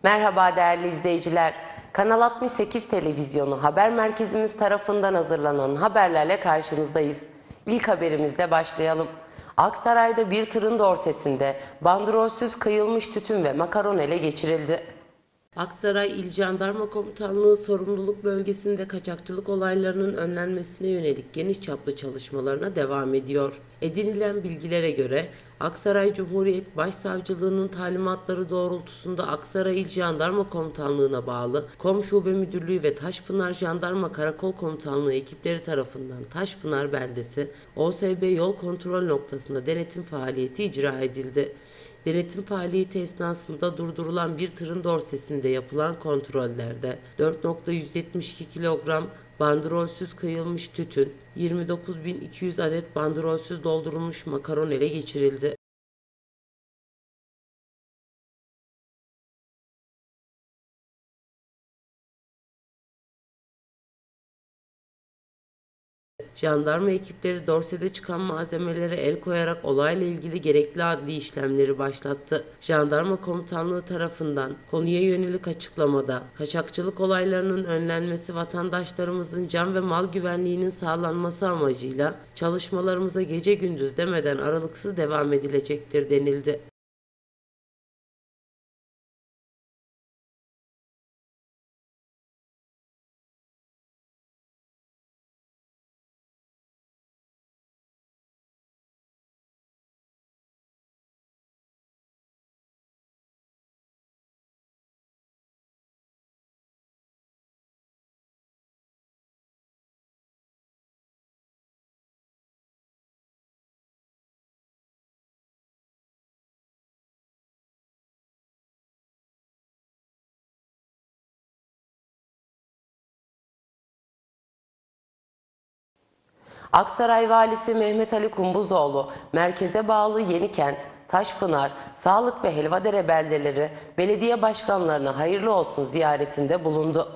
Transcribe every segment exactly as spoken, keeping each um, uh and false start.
Merhaba değerli izleyiciler. Kanal altmış sekiz Televizyonu haber merkezimiz tarafından hazırlanan haberlerle karşınızdayız. İlk haberimizle başlayalım. Aksaray'da bir tırın dorsesinde bandrolsüz kıyılmış tütün ve makaron ele geçirildi. Aksaray İl Jandarma Komutanlığı sorumluluk bölgesinde kaçakçılık olaylarının önlenmesine yönelik geniş çaplı çalışmalarına devam ediyor. Edinilen bilgilere göre Aksaray Cumhuriyet Başsavcılığı'nın talimatları doğrultusunda Aksaray İl Jandarma Komutanlığı'na bağlı Kom Şube Müdürlüğü ve Taşpınar Jandarma Karakol Komutanlığı ekipleri tarafından Taşpınar Beldesi O S B yol kontrol noktasında denetim faaliyeti icra edildi. Denetim faaliyeti esnasında durdurulan bir tırın dorsesinde yapılan kontrollerde dört nokta yüz yetmiş iki kilogram bandrolsüz kıyılmış tütün, yirmi dokuz bin iki yüz adet bandrolsüz doldurulmuş makaron ele geçirildi. Jandarma ekipleri dorsede çıkan malzemelere el koyarak olayla ilgili gerekli adli işlemleri başlattı. Jandarma Komutanlığı tarafından konuya yönelik açıklamada kaçakçılık olaylarının önlenmesi, vatandaşlarımızın can ve mal güvenliğinin sağlanması amacıyla çalışmalarımıza gece gündüz demeden aralıksız devam edilecektir denildi. Aksaray Valisi Mehmet Ali Kumbuzoğlu, merkeze bağlı Yenikent, Taşpınar, Sağlık ve Helvadere beldeleri belediye başkanlarına hayırlı olsun ziyaretinde bulundu.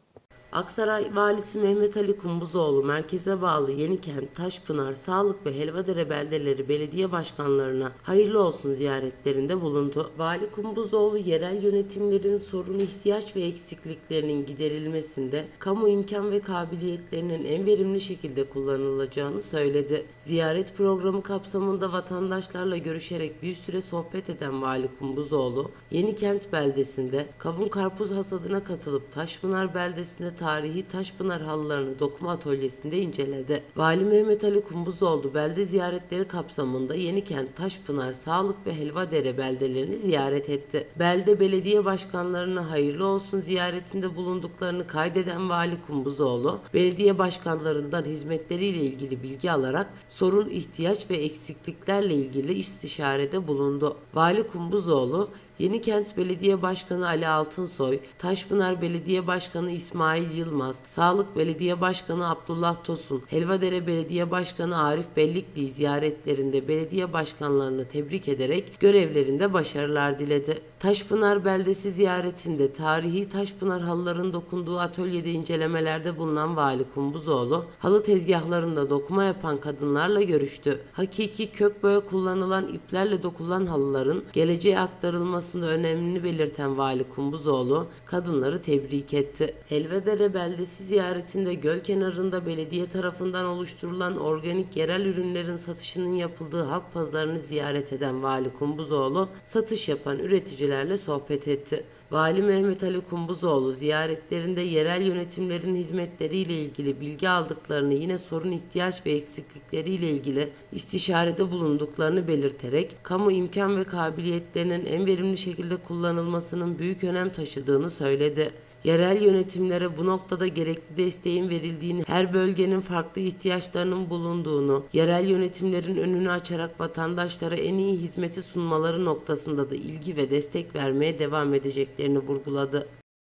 Aksaray Valisi Mehmet Ali Kumbuzoğlu, merkeze bağlı Yenikent, Taşpınar, Sağlık ve Helvadere beldeleri belediye başkanlarına hayırlı olsun ziyaretlerinde bulundu. Vali Kumbuzoğlu, yerel yönetimlerin sorun, ihtiyaç ve eksikliklerinin giderilmesinde kamu imkan ve kabiliyetlerinin en verimli şekilde kullanılacağını söyledi. Ziyaret programı kapsamında vatandaşlarla görüşerek bir süre sohbet eden Vali Kumbuzoğlu, Yenikent beldesinde kavun karpuz hasadına katılıp Taşpınar beldesinde tarihi Taşpınar halılarını dokuma atölyesinde inceledi. Vali Mehmet Ali Kumbuzoğlu belde ziyaretleri kapsamında Yenikent, Taşpınar, Sağlık ve Helvadere beldelerini ziyaret etti. Belde belediye başkanlarına hayırlı olsun ziyaretinde bulunduklarını kaydeden Vali Kumbuzoğlu, belediye başkanlarından hizmetleriyle ilgili bilgi alarak sorun, ihtiyaç ve eksikliklerle ilgili istişarede bulundu. Vali Kumbuzoğlu, Yenikent Belediye Başkanı Ali Altınsoy, Taşpınar Belediye Başkanı İsmail Yılmaz, Sağlık Belediye Başkanı Abdullah Tosun, Helvadere Belediye Başkanı Arif Bellikli ziyaretlerinde belediye başkanlarını tebrik ederek görevlerinde başarılar diledi. Taşpınar beldesi ziyaretinde tarihi Taşpınar halıların dokunduğu atölyede incelemelerde bulunan Vali Kumbuzoğlu, halı tezgahlarında dokuma yapan kadınlarla görüştü. Hakiki kök boya kullanılan iplerle dokulan halıların geleceğe aktarılmasında önemini belirten Vali Kumbuzoğlu, kadınları tebrik etti. Helvadere beldesi ziyaretinde göl kenarında belediye tarafından oluşturulan organik yerel ürünlerin satışının yapıldığı halk pazarını ziyaret eden Vali Kumbuzoğlu, satış yapan üreticilerle sohbet etti. Vali Mehmet Ali Kumbuzoğlu ziyaretlerinde yerel yönetimlerin hizmetleriyle ilgili bilgi aldıklarını, yine sorun, ihtiyaç ve eksiklikleriyle ilgili istişarede bulunduklarını belirterek kamu imkan ve kabiliyetlerinin en verimli şekilde kullanılmasının büyük önem taşıdığını söyledi. Yerel yönetimlere bu noktada gerekli desteğin verildiğini, her bölgenin farklı ihtiyaçlarının bulunduğunu, yerel yönetimlerin önünü açarak vatandaşlara en iyi hizmeti sunmaları noktasında da ilgi ve destek vermeye devam edeceklerini vurguladı.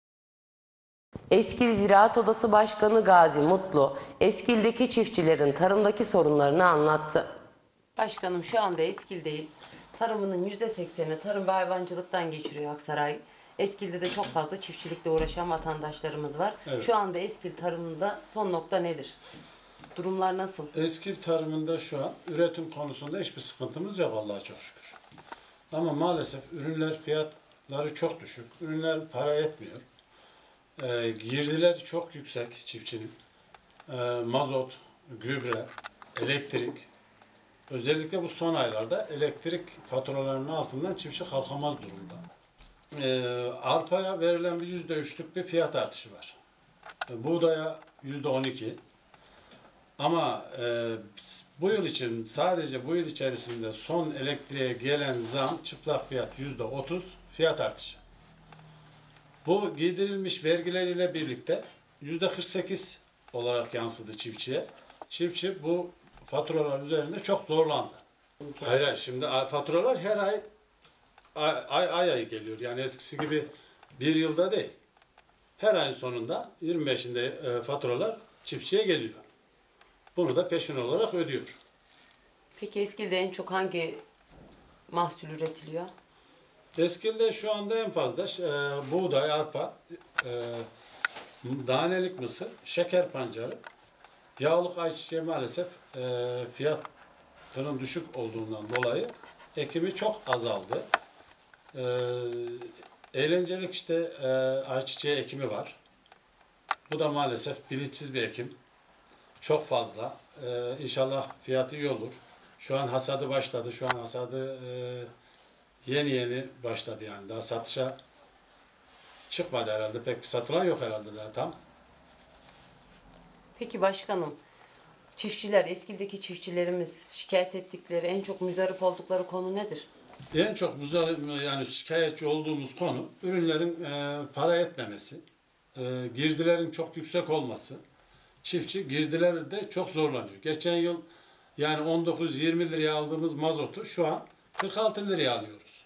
Eskil Ziraat Odası Başkanı Gazi Mutlu, Eskil'deki çiftçilerin tarımdaki sorunlarını anlattı. Başkanım, şu anda Eskil'deyiz. Tarımının yüzde sekseni tarım ve hayvancılıktan geçiriyor Aksaray. Eskil'de de çok fazla çiftçilikle uğraşan vatandaşlarımız var. Evet. Şu anda Eskil tarımında son nokta nedir? Durumlar nasıl? Eskil tarımında şu an üretim konusunda hiçbir sıkıntımız yok Allah'a çok şükür. Ama maalesef ürünler fiyat fiyatları çok düşük. Ürünler para etmiyor. E, girdiler çok yüksek çiftçinin. E, mazot, gübre, elektrik. Özellikle bu son aylarda elektrik faturalarının altından çiftçi kalkamaz durumda. E, arpaya verilen bir yüzde üçlük bir fiyat artışı var. E, buğdaya yüzde on iki. Ama e, bu yıl için sadece bu yıl içerisinde son elektriğe gelen zam çıplak fiyat yüzde otuz fiyat artışı. Bu giydirilmiş vergileriyle birlikte yüzde kırk sekiz olarak yansıdı çiftçiye. Çiftçi bu faturalar üzerinde çok zorlandı. Hayır, hayır şimdi faturalar her ay ay ay, ay ay geliyor. Yani eskisi gibi bir yılda değil. Her ayın sonunda yirmi beşinde e, faturalar çiftçiye geliyor. Bunu da peşin olarak ödüyor. Peki Eskil'de en çok hangi mahsul üretiliyor? Eskil'de şu anda en fazla e, buğday, arpa, e, danelik mısır, şeker pancarı, yağlık ayçiçeği maalesef e, fiyatının düşük olduğundan dolayı ekimi çok azaldı. E, eğlencelik işte e, ayçiçeği ekimi var. Bu da maalesef bilinçsiz bir ekim. Çok fazla. Ee, inşallah fiyatı iyi olur. Şu an hasadı başladı. Şu an hasadı e, yeni yeni başladı yani. Daha satışa çıkmadı herhalde. Pek bir satılan yok herhalde daha tam. Peki başkanım, çiftçiler, Eskil'deki çiftçilerimiz şikayet ettikleri, en çok müzdarip oldukları konu nedir? En çok muza- yani şikayetçi olduğumuz konu ürünlerin e, para etmemesi, e, girdilerin çok yüksek olması. Çiftçi girdilerde çok zorlanıyor. Geçen yıl yani on dokuz yirmi liraya aldığımız mazotu şu an kırk altı liraya alıyoruz.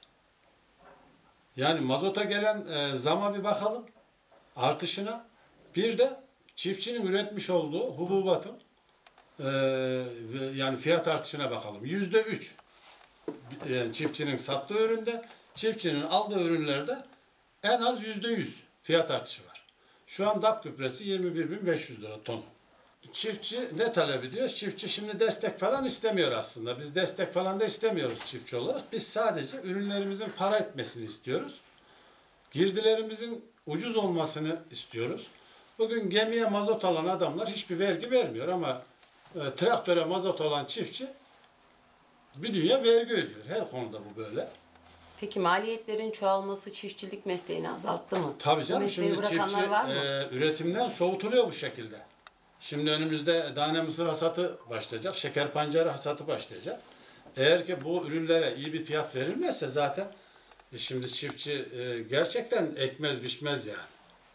Yani mazota gelen e, zama bir bakalım, artışına. Bir de çiftçinin üretmiş olduğu hububatın e, yani fiyat artışına bakalım. Yüzde üç yani çiftçinin sattığı üründe, çiftçinin aldığı ürünlerde en az yüzde yüz fiyat artışı var. Şu an D A P gübresi yirmi bir bin beş yüz lira ton. Çiftçi ne talep ediyor? Çiftçi şimdi destek falan istemiyor aslında. Biz destek falan da istemiyoruz çiftçi olarak. Biz sadece ürünlerimizin para etmesini istiyoruz. Girdilerimizin ucuz olmasını istiyoruz. Bugün gemiye mazot alan adamlar hiçbir vergi vermiyor ama e, traktöre mazot alan çiftçi bir dünya vergi ödüyor. Her konuda bu böyle. Peki maliyetlerin çoğalması çiftçilik mesleğini azalttı mı? Tabii Bu canım mesleği şimdi çiftçi bırakanlar var mı? e, üretimden soğutuluyor bu şekilde. Şimdi önümüzde tane mısır hasatı başlayacak, şeker pancarı hasatı başlayacak. Eğer ki bu ürünlere iyi bir fiyat verilmezse zaten e, şimdi çiftçi e, gerçekten ekmez biçmez yani.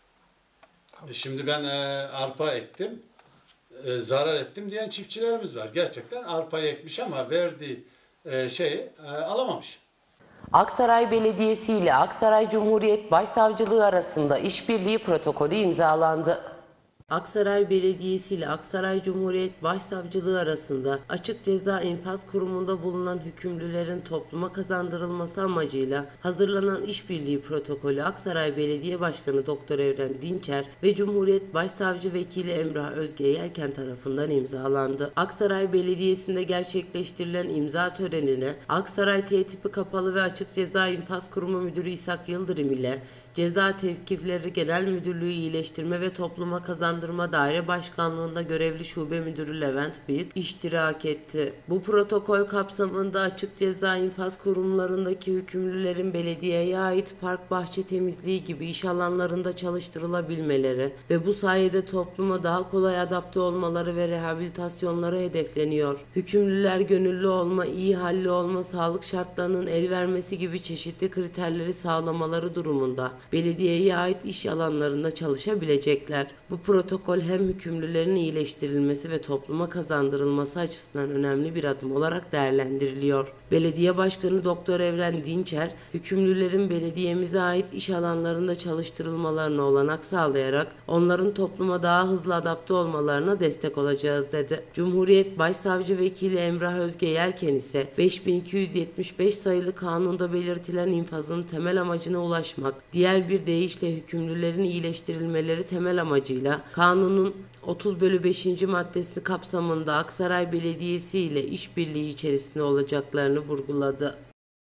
E, şimdi ben e, arpa ektim, e, zarar ettim diyen çiftçilerimiz var. Gerçekten arpayı ekmiş ama verdiği e, şeyi e, alamamış. Aksaray Belediyesi ile Aksaray Cumhuriyet Başsavcılığı arasında işbirliği protokolü imzalandı. Aksaray Belediyesi ile Aksaray Cumhuriyet Başsavcılığı arasında Açık Ceza İnfaz Kurumu'nda bulunan hükümlülerin topluma kazandırılması amacıyla hazırlanan işbirliği protokolü Aksaray Belediye Başkanı Doktor Evren Dinçer ve Cumhuriyet Başsavcı Vekili Emrah Özge Yelken tarafından imzalandı. Aksaray Belediyesi'nde gerçekleştirilen imza törenine Aksaray T tipi Kapalı ve Açık Ceza İnfaz Kurumu Müdürü İshak Yıldırım ile Ceza Tevkifleri Genel Müdürlüğü İyileştirme ve Topluma Kazandırma Daire Başkanlığı'nda görevli Şube Müdürü Levent Bıyık iştirak etti. Bu protokol kapsamında açık ceza infaz kurumlarındaki hükümlülerin belediyeye ait park bahçe temizliği gibi iş alanlarında çalıştırılabilmeleri ve bu sayede topluma daha kolay adapte olmaları ve rehabilitasyonları hedefleniyor. Hükümlüler gönüllü olma, iyi halli olma, sağlık şartlarının el vermesi gibi çeşitli kriterleri sağlamaları durumunda belediyeye ait iş alanlarında çalışabilecekler. Bu protokol hem hükümlülerin iyileştirilmesi ve topluma kazandırılması açısından önemli bir adım olarak değerlendiriliyor. Belediye Başkanı Doktor Evren Dinçer, hükümlülerin belediyemize ait iş alanlarında çalıştırılmalarına olanak sağlayarak onların topluma daha hızlı adapte olmalarına destek olacağız dedi. Cumhuriyet Başsavcı Vekili Emrah Özge Yelken ise beş bin iki yüz yetmiş beş sayılı kanunda belirtilen infazın temel amacına ulaşmak, diğer bir deyişle hükümlülerin iyileştirilmeleri temel amacıyla kanunun otuz bölü beşinci maddesi kapsamında Aksaray Belediyesi ile işbirliği içerisinde olacaklarını vurguladı.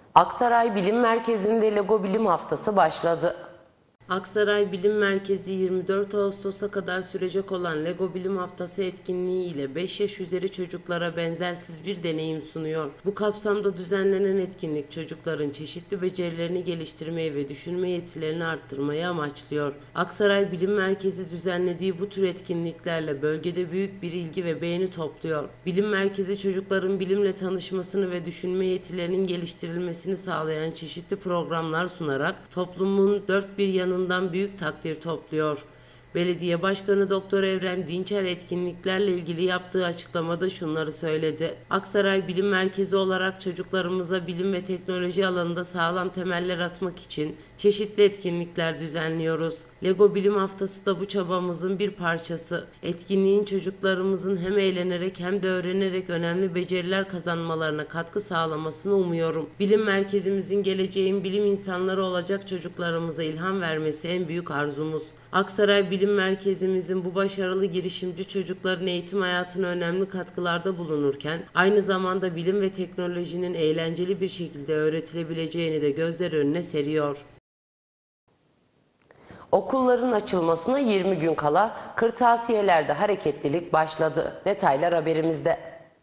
Aksaray Bilim Merkezi'nde Lego Bilim Haftası başladı. Aksaray Bilim Merkezi yirmi dört Ağustos'a kadar sürecek olan Lego Bilim Haftası etkinliği ile beş yaş üzeri çocuklara benzersiz bir deneyim sunuyor. Bu kapsamda düzenlenen etkinlik çocukların çeşitli becerilerini geliştirmeyi ve düşünme yetilerini arttırmayı amaçlıyor. Aksaray Bilim Merkezi düzenlediği bu tür etkinliklerle bölgede büyük bir ilgi ve beğeni topluyor. Bilim Merkezi çocukların bilimle tanışmasını ve düşünme yetilerinin geliştirilmesini sağlayan çeşitli programlar sunarak toplumun dört bir yanında büyük takdir topluyor. Belediye Başkanı Doktor Evren Dinçer etkinliklerle ilgili yaptığı açıklamada şunları söyledi. Aksaray Bilim Merkezi olarak çocuklarımıza bilim ve teknoloji alanında sağlam temeller atmak için çeşitli etkinlikler düzenliyoruz. Lego Bilim Haftası da bu çabamızın bir parçası. Etkinliğin çocuklarımızın hem eğlenerek hem de öğrenerek önemli beceriler kazanmalarına katkı sağlamasını umuyorum. Bilim merkezimizin geleceğin bilim insanları olacak çocuklarımıza ilham vermesi en büyük arzumuz. Aksaray Bilim Merkezimizin bu başarılı girişimci çocukların eğitim hayatına önemli katkılarda bulunurken aynı zamanda bilim ve teknolojinin eğlenceli bir şekilde öğretilebileceğini de gözler önüne seriyor. Okulların açılmasına yirmi gün kala kırtasiyelerde hareketlilik başladı. Detaylar haberimizde.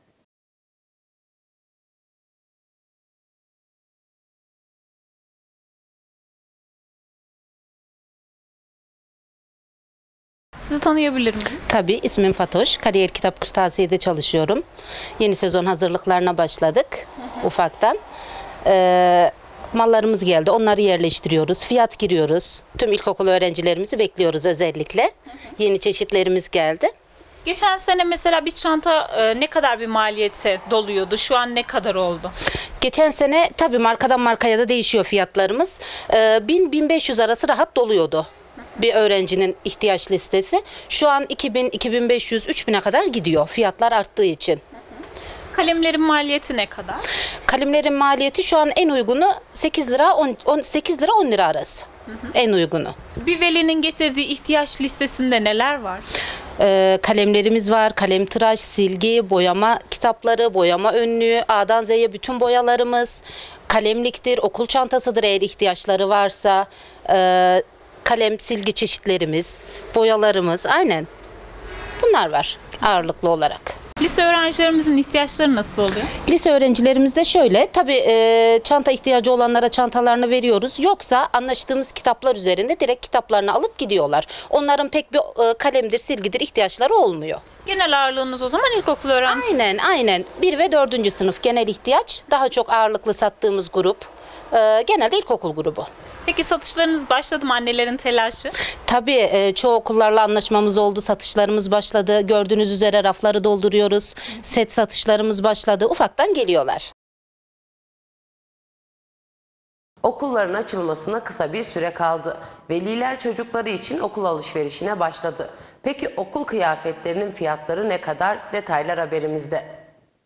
Sizi tanıyabilir miyim? Tabii, ismim Fatoş. Kariyer Kitap Kırtasiye'de çalışıyorum. Yeni sezon hazırlıklarına başladık hı hı. ufaktan. Ee, mallarımız geldi. Onları yerleştiriyoruz. Fiyat giriyoruz. Tüm ilkokul öğrencilerimizi bekliyoruz özellikle. Hı hı. Yeni çeşitlerimiz geldi. Geçen sene mesela bir çanta e, ne kadar bir maliyete doluyordu? Şu an ne kadar oldu? Geçen sene tabii markadan markaya da değişiyor fiyatlarımız. Ee, bin bin beş yüz arası rahat doluyordu. Bir öğrencinin ihtiyaç listesi. Şu an iki bin, iki bin beş yüz, üç bin'e kadar gidiyor fiyatlar arttığı için. Kalemlerin maliyeti ne kadar? Kalemlerin maliyeti şu an en uygunu sekiz lira on lira arası. Hı hı. En uygunu. Bir velinin getirdiği ihtiyaç listesinde neler var? Ee, kalemlerimiz var. Kalem tıraş, silgi, boyama kitapları, boyama önlüğü, A'dan Z'ye bütün boyalarımız, kalemliktir, okul çantasıdır eğer ihtiyaçları varsa. Ee, kalem, silgi çeşitlerimiz, boyalarımız, aynen bunlar var ağırlıklı olarak. Lise öğrencilerimizin ihtiyaçları nasıl oluyor? Lise öğrencilerimizde şöyle, tabii e, çanta ihtiyacı olanlara çantalarını veriyoruz. Yoksa anlaştığımız kitaplar üzerinde direkt kitaplarını alıp gidiyorlar. Onların pek bir e, kalemdir, silgidir ihtiyaçları olmuyor. Genel ağırlığınız o zaman ilkokul öğrencisi. Aynen, aynen. bir ve dördüncü sınıf genel ihtiyaç. Daha çok ağırlıklı sattığımız grup. E, genelde ilkokul grubu. Peki satışlarınız başladı mı, annelerin telaşı? Tabii e, çoğu okullarla anlaşmamız oldu, satışlarımız başladı. Gördüğünüz üzere rafları dolduruyoruz. Set satışlarımız başladı. Ufaktan geliyorlar. Okulların açılmasına kısa bir süre kaldı. Veliler çocukları için okul alışverişine başladı. Peki okul kıyafetlerinin fiyatları ne kadar? Detaylar haberimizde.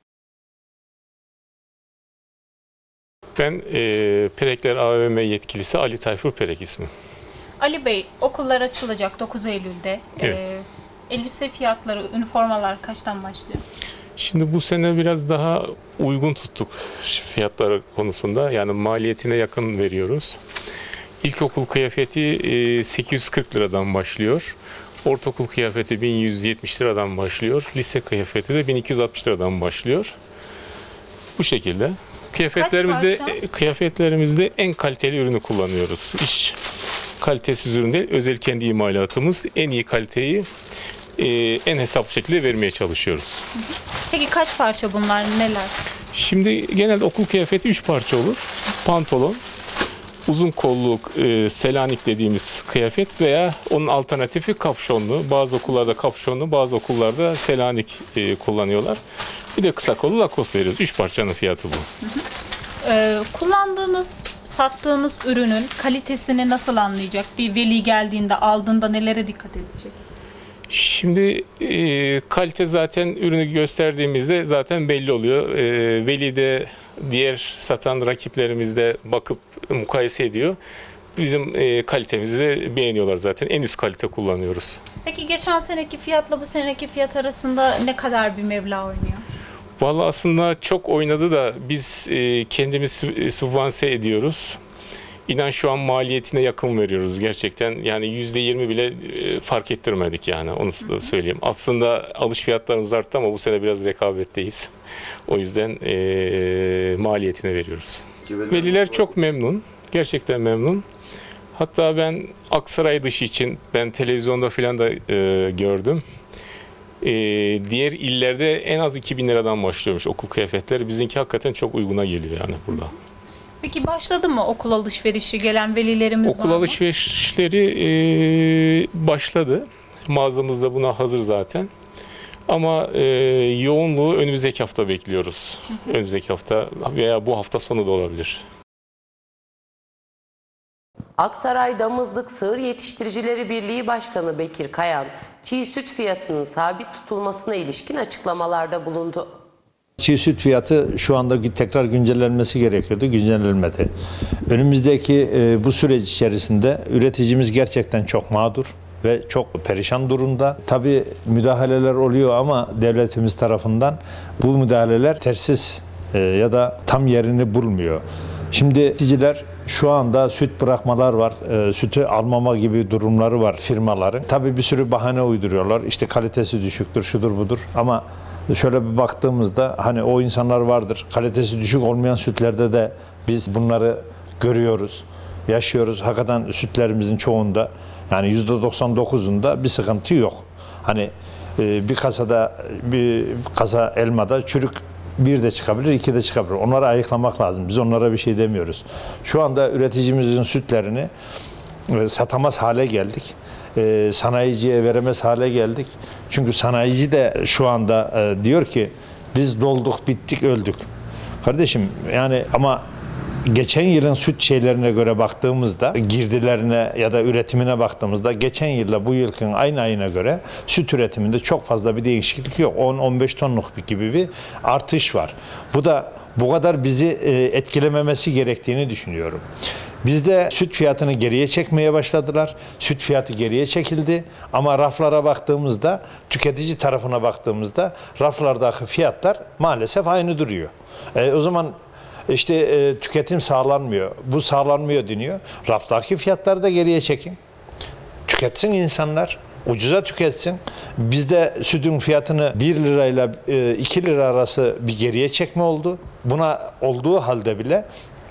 Ben e, Perekler A V M yetkilisi Ali Tayfur Perek ismi. Ali Bey, okullar açılacak dokuz Eylül'de. Evet. Ee, elbise fiyatları, üniformalar kaçtan başlıyor? Şimdi bu sene biraz daha uygun tuttuk fiyatları konusunda. Yani maliyetine yakın veriyoruz. İlkokul kıyafeti e, sekiz yüz kırk liradan başlıyor. Ortaokul kıyafeti bin yüz yetmiş liradan başlıyor. Lise kıyafeti de bin iki yüz altmış liradan başlıyor. Bu şekilde. Kıyafetlerimizde kıyafetlerimizde en kaliteli ürünü kullanıyoruz. İş kalitesiz ürün değil, özel kendi imalatımız. En iyi kaliteyi e, en hesaplı şekilde vermeye çalışıyoruz. Peki kaç parça bunlar, neler? Şimdi genelde okul kıyafeti üç parça olur. Pantolon, uzun kolluk, e, selanik dediğimiz kıyafet veya onun alternatifi kapşonlu. Bazı okullarda kapşonlu, bazı okullarda selanik e, kullanıyorlar. Bir de kısa kollu lakos veriyoruz. Üç parçanın fiyatı bu. Hı hı. Ee, kullandığınız, sattığınız ürünün kalitesini nasıl anlayacak? Bir veli geldiğinde, aldığında nelere dikkat edecek? Şimdi e, kalite zaten ürünü gösterdiğimizde zaten belli oluyor. E, veli de diğer satan rakiplerimizle bakıp mukayese ediyor. Bizim e, kalitemizi de beğeniyorlar zaten. En üst kalite kullanıyoruz. Peki geçen seneki fiyatla bu seneki fiyat arasında ne kadar bir meblağ oynuyor? Vallahi aslında çok oynadı da biz e, kendimiz sü- sübvanse ediyoruz. İnan şu an maliyetine yakın veriyoruz gerçekten. Yani yüzde yirmi bile e, fark ettirmedik yani onu da söyleyeyim. Aslında alış fiyatlarımız arttı ama bu sene biraz rekabetteyiz. O yüzden e, maliyetine veriyoruz. Veliler çok memnun. Gerçekten memnun. Hatta ben Aksaray dışı için ben televizyonda falan da e, gördüm. E, diğer illerde en az iki bin liradan başlıyormuş okul kıyafetleri. Bizimki hakikaten çok uyguna geliyor yani burada. Peki başladı mı okul alışverişi, gelen velilerimiz Okul var mı? alışverişleri e, başladı. Mağazamız da buna hazır zaten. Ama e, yoğunluğu önümüzdeki hafta bekliyoruz. Önümüzdeki hafta veya bu hafta sonu da olabilir. Aksaray Damızlık Sığır Yetiştiricileri Birliği Başkanı Bekir Kayan, çiğ süt fiyatının sabit tutulmasına ilişkin açıklamalarda bulundu. Çiğ süt fiyatı şu anda tekrar güncellenmesi gerekiyordu, güncellenmedi. Önümüzdeki e, bu süreç içerisinde üreticimiz gerçekten çok mağdur ve çok perişan durumda. Tabii müdahaleler oluyor ama devletimiz tarafından bu müdahaleler tersiz e, ya da tam yerini bulmuyor. Şimdi üreticiler şu anda süt bırakmalar var, e, sütü almama gibi durumları var firmaların. Tabii bir sürü bahane uyduruyorlar. İşte kalitesi düşüktür, şudur budur ama şöyle bir baktığımızda hani o insanlar vardır. Kalitesi düşük olmayan sütlerde de biz bunları görüyoruz, yaşıyoruz. Hakikaten sütlerimizin çoğunda yani yüzde doksan dokuzunda bir sıkıntı yok. Hani e, bir kasada bir kasa elmada çürük bir de çıkabilir, iki de çıkabilir. Onları ayıklamak lazım. Biz onlara bir şey demiyoruz. Şu anda üreticimizin sütlerini e, satamaz hale geldik. E, sanayiciye veremez hale geldik. Çünkü sanayici de şu anda e, diyor ki biz dolduk, bittik, öldük. Kardeşim yani ama geçen yılın süt şeylerine göre baktığımızda, girdilerine ya da üretimine baktığımızda geçen yılla bu yılın aynı ayına göre süt üretiminde çok fazla bir değişiklik yok. on on beş tonluk bir gibi bir artış var. Bu da bu kadar bizi etkilememesi gerektiğini düşünüyorum. Bizde süt fiyatını geriye çekmeye başladılar. Süt fiyatı geriye çekildi ama raflara baktığımızda, tüketici tarafına baktığımızda raflardaki fiyatlar maalesef aynı duruyor. E, o zaman işte e, tüketim sağlanmıyor. Bu sağlanmıyor deniyor. Raftaki fiyatları da geriye çekin. Tüketsin insanlar. Ucuza tüketsin. Bizde sütün fiyatını bir lirayla iki lira arası bir geriye çekme oldu. Buna olduğu halde bile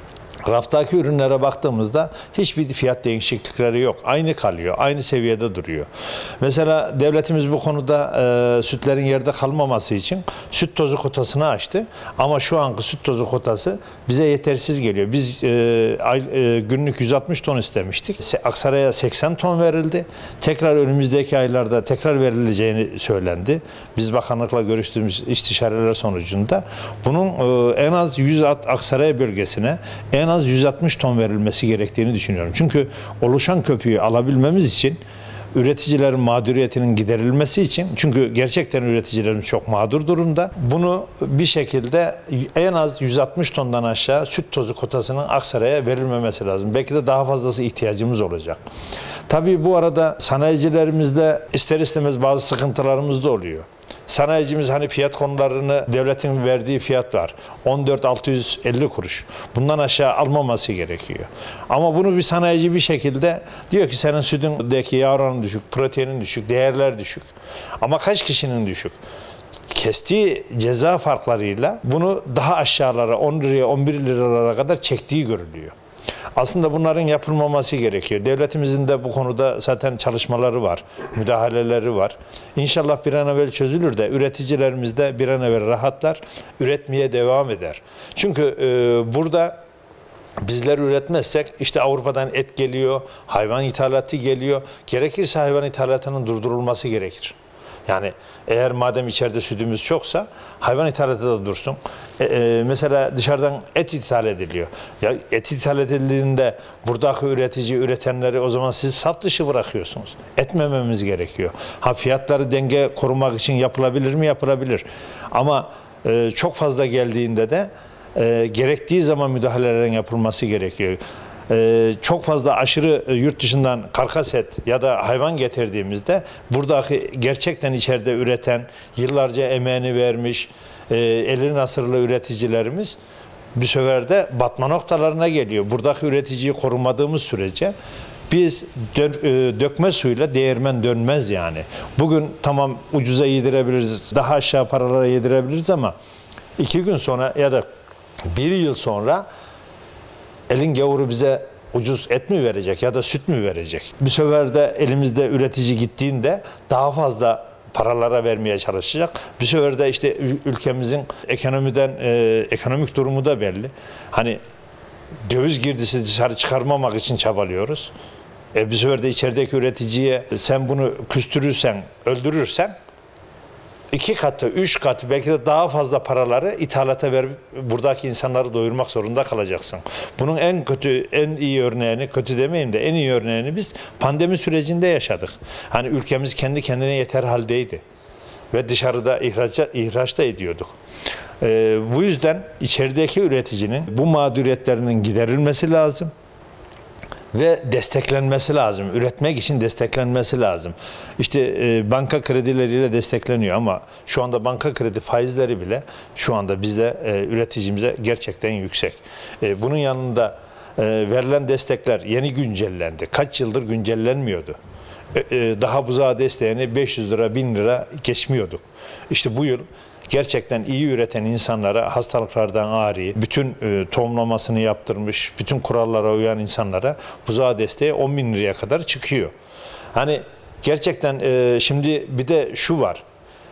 raftaki ürünlere baktığımızda hiçbir fiyat değişiklikleri yok. Aynı kalıyor. Aynı seviyede duruyor. Mesela devletimiz bu konuda e, sütlerin yerde kalmaması için süt tozu kotasını açtı. Ama şu anki süt tozu kotası bize yetersiz geliyor. Biz e, ay, e, günlük yüz altmış ton istemiştik. Aksaray'a seksen ton verildi. Tekrar önümüzdeki aylarda tekrar verileceğini söylendi. Biz bakanlıkla görüştüğümüz istişareler sonucunda bunun e, en az yüz Aksaray bölgesine en az yüz altmış ton verilmesi gerektiğini düşünüyorum. Çünkü oluşan köpüğü alabilmemiz için üreticilerin mağduriyetinin giderilmesi için, çünkü gerçekten üreticilerimiz çok mağdur durumda. Bunu bir şekilde en az yüz altmış tondan aşağı süt tozu kotasının Aksaray'a verilmemesi lazım. Belki de daha fazlası ihtiyacımız olacak. Tabii bu arada sanayicilerimizde ister istemez bazı sıkıntılarımız da oluyor. Sanayicimiz hani fiyat konularını devletin verdiği fiyat var. on dört bin altı yüz elli kuruş. Bundan aşağı almaması gerekiyor. Ama bunu bir sanayici bir şekilde diyor ki senin sütündeki yağ oranı düşük, proteinin düşük, değerler düşük. Ama kaç kişinin düşük? Kestiği ceza farklarıyla bunu daha aşağılara on liraya on bir liralara kadar çektiği görülüyor. Aslında bunların yapılmaması gerekiyor. Devletimizin de bu konuda zaten çalışmaları var, müdahaleleri var. İnşallah bir an evvel çözülür de üreticilerimiz de bir an evvel rahatlar, üretmeye devam eder. Çünkü e, burada bizler üretmezsek işte Avrupa'dan et geliyor, hayvan ithalatı geliyor. Gerekirse hayvan ithalatının durdurulması gerekir. Yani eğer madem içeride sütümüz çoksa hayvan ithalatı da dursun. E, e, mesela dışarıdan et ithal ediliyor. Ya et ithal edildiğinde buradaki üretici, üretenleri o zaman siz saf dışı bırakıyorsunuz. Etmememiz gerekiyor. Ha fiyatları denge korumak için yapılabilir mi? Yapılabilir. Ama e, çok fazla geldiğinde de e, gerektiği zaman müdahalelerin yapılması gerekiyor. Ee, çok fazla aşırı e, yurt dışından karkas et ya da hayvan getirdiğimizde buradaki gerçekten içeride üreten, yıllarca emeğini vermiş, e, elin asırlı üreticilerimiz bir sefer de batma noktalarına geliyor. Buradaki üreticiyi korumadığımız sürece biz dö e, dökme suyla değirmen dönmez yani. Bugün tamam ucuza yedirebiliriz, daha aşağı paralara yedirebiliriz ama iki gün sonra ya da bir yıl sonra elin gavuru bize ucuz et mi verecek ya da süt mü verecek? Bir sefer de elimizde üretici gittiğinde daha fazla paralara vermeye çalışacak. Bir sefer de işte ülkemizin ekonomiden e, ekonomik durumu da belli. Hani döviz girdisi dışarı çıkarmamak için çabalıyoruz. E bir sefer de içerideki üreticiye sen bunu küstürürsen, öldürürsen iki katı, üç katı belki de daha fazla paraları ithalata verip buradaki insanları doyurmak zorunda kalacaksın. Bunun en kötü, en iyi örneğini, kötü demeyeyim de en iyi örneğini biz pandemi sürecinde yaşadık. Hani ülkemiz kendi kendine yeter haldeydi ve dışarıda ihraç, ihraç da ediyorduk. Ee, bu yüzden içerideki üreticinin bu mağduriyetlerinin giderilmesi lazım ve desteklenmesi lazım. Üretmek için desteklenmesi lazım. İşte e, banka kredileriyle destekleniyor ama şu anda banka kredi faizleri bile şu anda bizde e, üreticimize gerçekten yüksek. E, bunun yanında e, verilen destekler yeni güncellendi. Kaç yıldır güncellenmiyordu. E, e, daha buzağı desteğini beş yüz lira, bin lira geçmiyorduk. İşte bu yıl gerçekten iyi üreten insanlara, hastalıklardan ari, bütün e, tohumlamasını yaptırmış, bütün kurallara uyan insanlara buzağı desteği on bin liraya kadar çıkıyor. Hani gerçekten e, şimdi bir de şu var,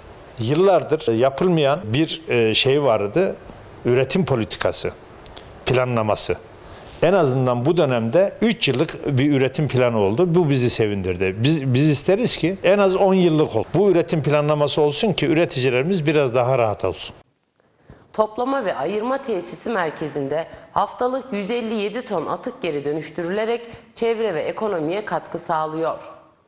yıllardır yapılmayan bir e, şey vardı, üretim politikası, planlaması. En azından bu dönemde üç yıllık bir üretim planı oldu. Bu bizi sevindirdi. Biz, biz isteriz ki en az on yıllık olsun. Bu üretim planlaması olsun ki üreticilerimiz biraz daha rahat olsun. Toplama ve ayırma tesisi merkezinde haftalık yüz elli yedi ton atık geri dönüştürülerek çevre ve ekonomiye katkı sağlıyor.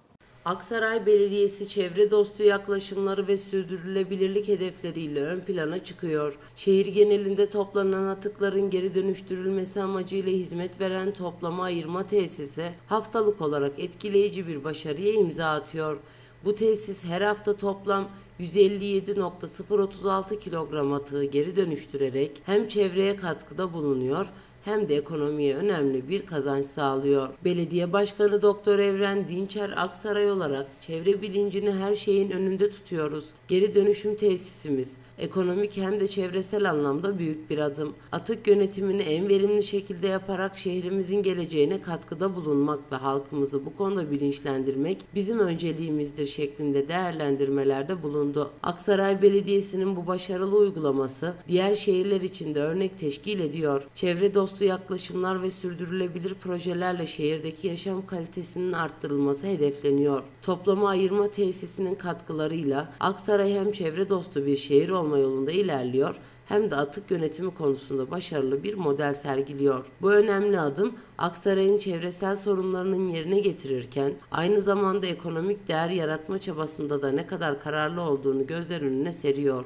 Aksaray Belediyesi çevre dostu yaklaşımları ve sürdürülebilirlik hedefleriyle ön plana çıkıyor. Şehir genelinde toplanan atıkların geri dönüştürülmesi amacıyla hizmet veren toplama ayırma tesisi haftalık olarak etkileyici bir başarıya imza atıyor. Bu tesis her hafta toplam yüz elli yedi nokta sıfır otuz altı kilogram atığı geri dönüştürerek hem çevreye katkıda bulunuyor hem de ekonomiye önemli bir kazanç sağlıyor. Belediye Başkanı Doktor Evren Dinçer Aksaray olarak çevre bilincini her şeyin önünde tutuyoruz. Geri dönüşüm tesisimiz ekonomik hem de çevresel anlamda büyük bir adım. Atık yönetimini en verimli şekilde yaparak şehrimizin geleceğine katkıda bulunmak ve halkımızı bu konuda bilinçlendirmek bizim önceliğimizdir şeklinde değerlendirmelerde bulundu. Aksaray Belediyesi'nin bu başarılı uygulaması diğer şehirler için de örnek teşkil ediyor. Çevre dostu yaklaşımlar ve sürdürülebilir projelerle şehirdeki yaşam kalitesinin arttırılması hedefleniyor. Toplama ayırma tesisinin katkılarıyla Aksaray hem çevre dostu bir şehir olma yolunda ilerliyor hem de atık yönetimi konusunda başarılı bir model sergiliyor. Bu önemli adım Aksaray'ın çevresel sorunlarının yerine getirirken aynı zamanda ekonomik değer yaratma çabasında da ne kadar kararlı olduğunu gözler önüne seriyor.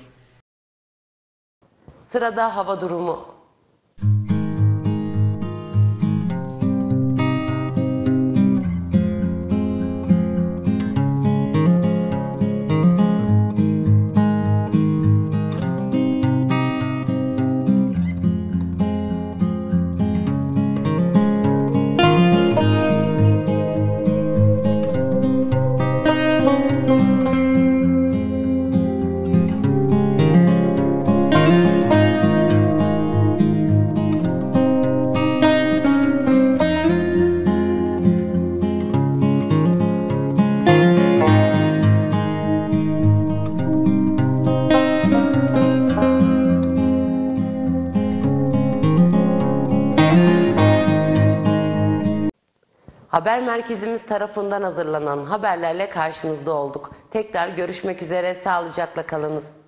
Sırada hava durumu. Haber merkezimiz tarafından hazırlanan haberlerle karşınızda olduk. Tekrar görüşmek üzere, sağlıcakla kalınız.